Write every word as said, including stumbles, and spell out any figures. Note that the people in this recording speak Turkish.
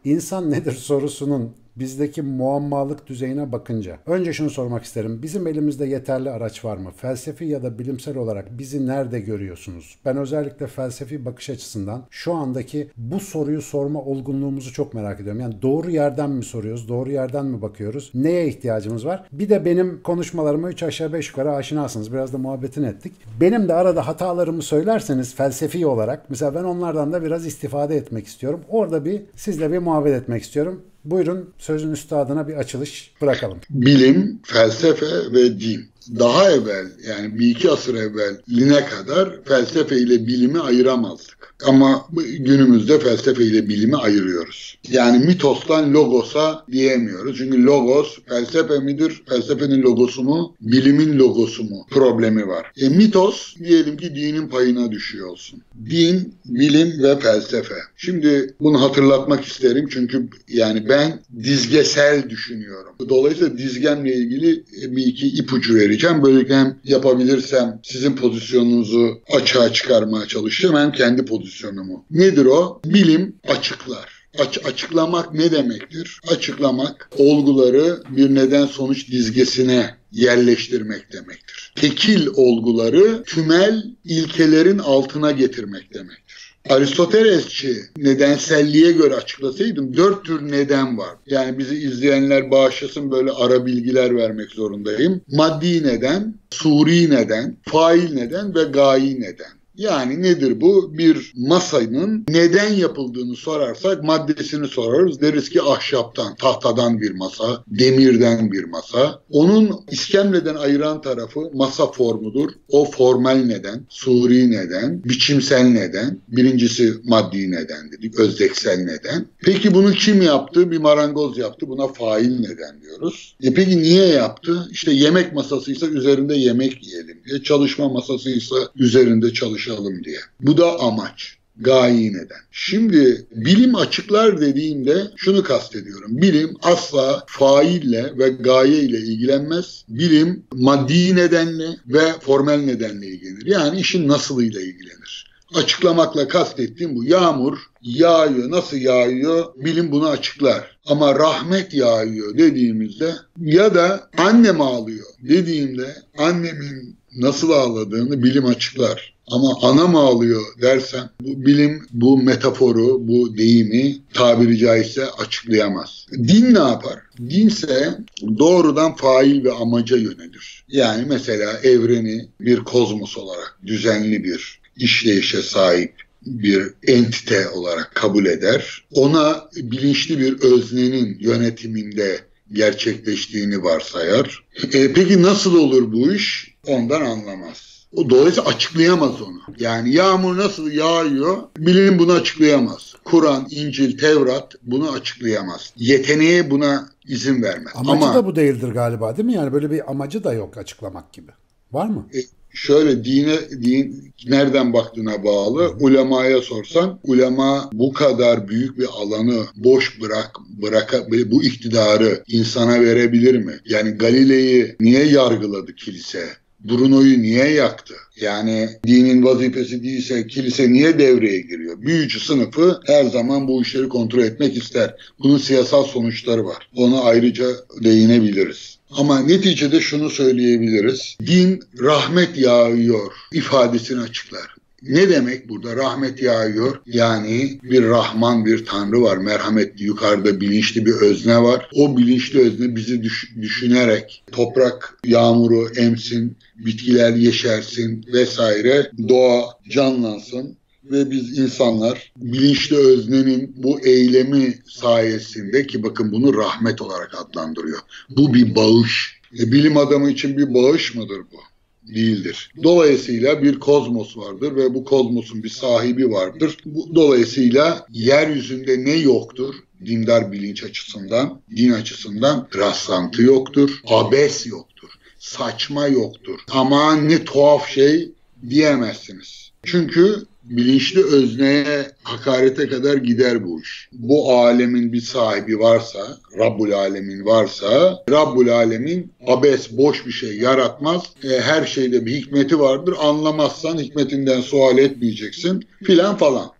İnsan nedir sorusunun bizdeki muammalık düzeyine bakınca önce şunu sormak isterim. Bizim elimizde yeterli araç var mı? Felsefi ya da bilimsel olarak bizi nerede görüyorsunuz? Ben özellikle felsefi bakış açısından şu andaki bu soruyu sorma olgunluğumuzu çok merak ediyorum. Yani doğru yerden mi soruyoruz? Doğru yerden mi bakıyoruz? Neye ihtiyacımız var? Bir de benim konuşmalarıma üç aşağı beş yukarı aşinasınız. Biraz da muhabbetini ettik. Benim de arada hatalarımı söylerseniz felsefi olarak mesela ben onlardan da biraz istifade etmek istiyorum. Orada bir sizle bir muhabbet etmek istiyorum. Buyurun sözün üstadına bir açılış bırakalım. Bilim, felsefe ve din. Daha evvel yani bir iki asır evveline kadar felsefe ile bilimi ayıramazdık. Ama günümüzde felsefe ile bilimi ayırıyoruz. Yani mitostan logosa diyemiyoruz. Çünkü logos felsefe midir? Felsefenin logosu mu? Bilimin logosu mu? Problemi var. E, mitos diyelim ki dinin payına düşüyor olsun. Din, bilim ve felsefe. Şimdi bunu hatırlatmak isterim çünkü yani ben dizgesel düşünüyorum. Dolayısıyla dizgemle ilgili bir iki ipucu vereceğim. Böylelikle hem yapabilirsem sizin pozisyonunuzu açığa çıkarmaya çalışacağım hem kendi pozisyonumu. Nedir o? Bilim açıklar. Aç, açıklamak ne demektir? Açıklamak olguları bir neden sonuç dizgesine yerleştirmek demektir. Tekil olguları tümel ilkelerin altına getirmek demektir. Aristotelesçi nedenselliğe göre açıklasaydım dört tür neden var. Yani bizi izleyenler bağışlasın böyle ara bilgiler vermek zorundayım. Maddi neden, suri neden, fail neden ve gayi neden. Yani nedir bu? Bir masanın neden yapıldığını sorarsak maddesini sorarız. Deriz ki ahşaptan, tahtadan bir masa, demirden bir masa. Onun iskemleden ayıran tarafı masa formudur. O formal neden, suri neden, biçimsel neden. Birincisi maddi neden dedik, özdeksel neden. Peki bunu kim yaptı? Bir marangoz yaptı. Buna fail neden diyoruz. E peki niye yaptı? İşte yemek masasıysa üzerinde yemek yiyelim diye. Çalışma masasıysa üzerinde çalışalım diye. Bu da amaç. Gayi neden. Şimdi bilim açıklar dediğimde şunu kastediyorum. Bilim asla faille ve gaye ile ilgilenmez. Bilim maddi nedenle ve formel nedenle ilgilenir. Yani işin nasılıyla ilgilenir. Açıklamakla kastettiğim bu. Yağmur yağıyor. Nasıl yağıyor? Bilim bunu açıklar. Ama rahmet yağıyor dediğimizde ya da annem ağlıyor dediğimde annemin nasıl ağladığını bilim açıklar. Ama anam ağlıyor dersem bu bilim bu metaforu, bu deyimi tabiri caizse açıklayamaz. Din ne yapar? Dinse doğrudan fail ve amaca yönelir. Yani mesela evreni bir kozmos olarak düzenli bir işleyişe sahip bir entite olarak kabul eder. Ona bilinçli bir öznenin yönetiminde gerçekleştiğini varsayar. E, peki nasıl olur bu iş? Ondan anlamaz. O dolayısıyla açıklayamaz onu. Yani yağmur nasıl yağıyor? Bilim bunu açıklayamaz. Kur'an, İncil, Tevrat bunu açıklayamaz. Yeteneğe buna izin vermez. Amacı Ama da bu değildir galiba değil mi? Yani böyle bir amacı da yok açıklamak gibi. Var mı? E, Şöyle dine, din nereden baktığına bağlı. Ulemaya sorsan, ulema bu kadar büyük bir alanı boş bırak, bıraka, bu iktidarı insana verebilir mi? Yani Galilei'yi niye yargıladı kilise? Bruno'yu niye yaktı? Yani dinin vazifesi değilse kilise niye devreye giriyor? Büyücü sınıfı her zaman bu işleri kontrol etmek ister. Bunun siyasal sonuçları var. Ona ayrıca değinebiliriz. Ama neticede şunu söyleyebiliriz. Din rahmet yağıyor ifadesini açıklar. Ne demek burada rahmet yağıyor? Yani bir Rahman, bir Tanrı var. Merhametli, yukarıda bilinçli bir özne var. O bilinçli özne bizi düş- düşünerek toprak yağmuru emsin, bitkiler yeşersin vesaire, doğa canlansın. Ve biz insanlar bilinçli öznenin bu eylemi sayesinde ki bakın bunu rahmet olarak adlandırıyor. Bu bir bağış. E, bilim adamı için bir bağış mıdır bu? Değildir. Dolayısıyla bir kozmos vardır ve bu kozmosun bir sahibi vardır. Bu, dolayısıyla yeryüzünde ne yoktur? Dindar bilinç açısından, din açısından rastlantı yoktur, abes yoktur, saçma yoktur. Aman ne tuhaf şey diyemezsiniz. Çünkü bilinçli özneye hakarete kadar gider bu iş. Bu alemin bir sahibi varsa, Rabbul Alemin varsa, Rabbul Alemin abes, boş bir şey yaratmaz. E, her şeyde bir hikmeti vardır. Anlamazsan hikmetinden sual etmeyeceksin filan falan.